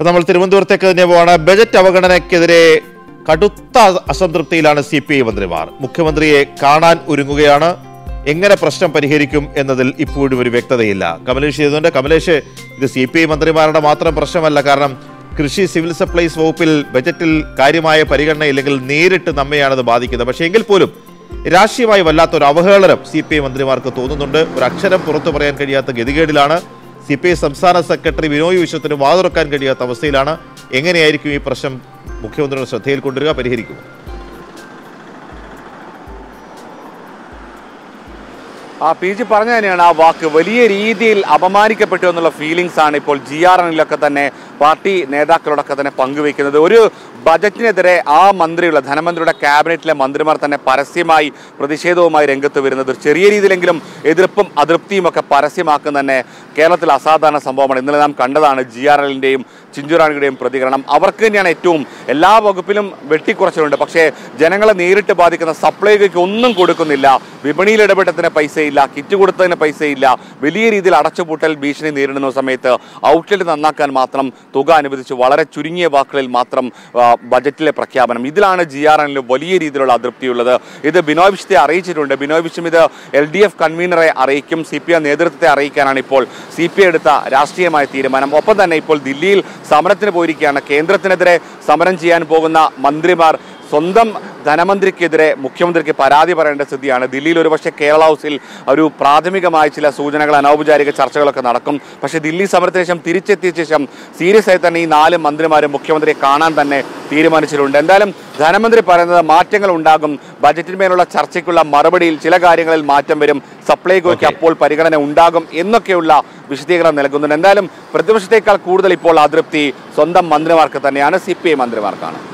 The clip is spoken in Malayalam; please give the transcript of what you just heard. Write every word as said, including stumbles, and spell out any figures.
ഇപ്പൊ നമ്മൾ തിരുവനന്തപുരത്തേക്ക് തന്നെ പോവാണ്. ബജറ്റ് അവഗണനയ്ക്കെതിരെ കടുത്ത അസംതൃപ്തിയിലാണ് സി പി ഐ മന്ത്രിമാർ. മുഖ്യമന്ത്രിയെ കാണാൻ ഒരുങ്ങുകയാണ്. എങ്ങനെ പ്രശ്നം പരിഹരിക്കും എന്നതിൽ ഇപ്പോഴും ഒരു വ്യക്തതയില്ല. കമലേഷ് ചെയ്തുകൊണ്ട് കമലേഷ്, ഇത് സി പി ഐ മന്ത്രിമാരുടെ മാത്രം പ്രശ്നമല്ല. കാരണം കൃഷി സിവിൽ സപ്ലൈസ് വകുപ്പിൽ ബജറ്റിൽ കാര്യമായ പരിഗണന ഇല്ലെങ്കിൽ നേരിട്ട് നമ്മയാണത് ബാധിക്കുന്നത്. പക്ഷേ എങ്കിൽ പോലും രാഷ്ട്രീയമായി വല്ലാത്തൊരു അവഹേളനം സി പി ഐ മന്ത്രിമാർക്ക് തോന്നുന്നുണ്ട്. ഒരു അക്ഷരം പുറത്തു പറയാൻ കഴിയാത്ത ഗതികേടിലാണ്. സി പി ഐ സംസ്ഥാന സെക്രട്ടറി ബിനോയ് വിശ്വത്തിന് വാതുറക്കാൻ കഴിയാത്ത അവസ്ഥയിലാണ്. എങ്ങനെയായിരിക്കും ഈ പ്രശ്നം മുഖ്യമന്ത്രിയുടെ ശ്രദ്ധയിൽ കൊണ്ടുവരിക, പരിഹരിക്കുക? ആ പി ജി പറഞ്ഞു തന്നെയാണ്. ആ വാക്ക് വലിയ രീതിയിൽ അപമാനിക്കപ്പെട്ടു എന്നുള്ള ഫീലിങ്സ് ആണ് ഇപ്പോൾ ജി ആർ എനിലൊക്കെ തന്നെ പാർട്ടി നേതാക്കളോടൊക്കെ തന്നെ പങ്കുവയ്ക്കുന്നത്. ഒരു ബജറ്റിനെതിരെ ആ മന്ത്രിയുള്ള ധനമന്ത്രിയുടെ ക്യാബിനറ്റിലെ മന്ത്രിമാർ തന്നെ പരസ്യമായി പ്രതിഷേധവുമായി രംഗത്ത് വരുന്നത്, ചെറിയ രീതിയിലെങ്കിലും എതിർപ്പും അതൃപ്തിയും ഒക്കെ പരസ്യമാക്കുന്ന തന്നെ കേരളത്തിൽ അസാധാരണ സംഭവമാണ്. ഇന്നലെ നാം കണ്ടതാണ് ജി ആർ എല്ലിൻ്റെയും ചിഞ്ചുറാണിയുടെയും പ്രതികരണം. അവർക്ക് തന്നെയാണ് ഏറ്റവും എല്ലാ വകുപ്പിലും വെട്ടിക്കുറച്ചിലുണ്ട്. പക്ഷേ ജനങ്ങളെ നേരിട്ട് ബാധിക്കുന്ന സപ്ലൈകൾക്ക് ഒന്നും കൊടുക്കുന്നില്ല. വിപണിയിൽ ഇടപെട്ടതിന് പൈസയില്ല, കിറ്റ് കൊടുത്തതിന് പൈസയില്ല. വലിയ രീതിയിൽ അടച്ചുപൂട്ടൽ ഭീഷണി നേരിടുന്ന സമയത്ത് ഔട്ട്ലെറ്റ് നന്നാക്കാൻ മാത്രം തുക അനുവദിച്ച് വളരെ ചുരുങ്ങിയ വാക്കുകളിൽ മാത്രം ബജറ്റിലെ പ്രഖ്യാപനം. ഇതിലാണ് ജി ആർ എനിൽ വലിയ രീതിയിലുള്ള അതൃപ്തിയുള്ളത്. ഇത് ബിനോയ് വിശ്വത്തെ അറിയിച്ചിട്ടുണ്ട്. ബിനോയ് വിശ്വം ഇത് എൽ ഡി എഫ് കൺവീനറെ അറിയിക്കും. സി പി ഐ നേതൃത്വത്തെ അറിയിക്കാനാണ് ഇപ്പോൾ സി പി ഐ എടുത്ത രാഷ്ട്രീയമായ തീരുമാനം. ഒപ്പം തന്നെ ഇപ്പോൾ ദില്ലിയിൽ സമരത്തിന് പോയിരിക്കുകയാണ്. കേന്ദ്രത്തിനെതിരെ സമരം ചെയ്യാൻ പോകുന്ന മന്ത്രിമാർ സ്വന്തം ധനമന്ത്രിക്കെതിരെ മുഖ്യമന്ത്രിക്ക് പരാതി പറയേണ്ട സ്ഥിതിയാണ്. ദില്ലിയിൽ ഒരുപക്ഷെ കേരള ഹൗസിൽ ഒരു പ്രാഥമികമായ ചില സൂചനകൾ, അനൗപചാരിക ചർച്ചകളൊക്കെ നടക്കും. പക്ഷേ ദില്ലി സമരത്തിന് ശേഷം തിരിച്ചെത്തിയ ശേഷം സീരിയസ് ആയി തന്നെ ഈ നാല് മന്ത്രിമാരും മുഖ്യമന്ത്രിയെ കാണാൻ തന്നെ തീരുമാനിച്ചിട്ടുണ്ട്. എന്തായാലും ധനമന്ത്രി പറയുന്നത് മാറ്റങ്ങൾ ഉണ്ടാകും. ബജറ്റിന്മേലുള്ള ചർച്ചയ്ക്കുള്ള മറുപടിയിൽ ചില കാര്യങ്ങളിൽ മാറ്റം വരും. സപ്ലൈകോയ്ക്ക് അപ്പോൾ പരിഗണന ഉണ്ടാകും എന്നൊക്കെയുള്ള വിശദീകരണം നൽകുന്നുണ്ട്. എന്തായാലും പ്രതിപക്ഷത്തേക്കാൾ കൂടുതൽ ഇപ്പോൾ അതൃപ്തി സ്വന്തം മന്ത്രിമാർക്ക് തന്നെയാണ്, സി പി ഐ മന്ത്രിമാർക്കാണ്.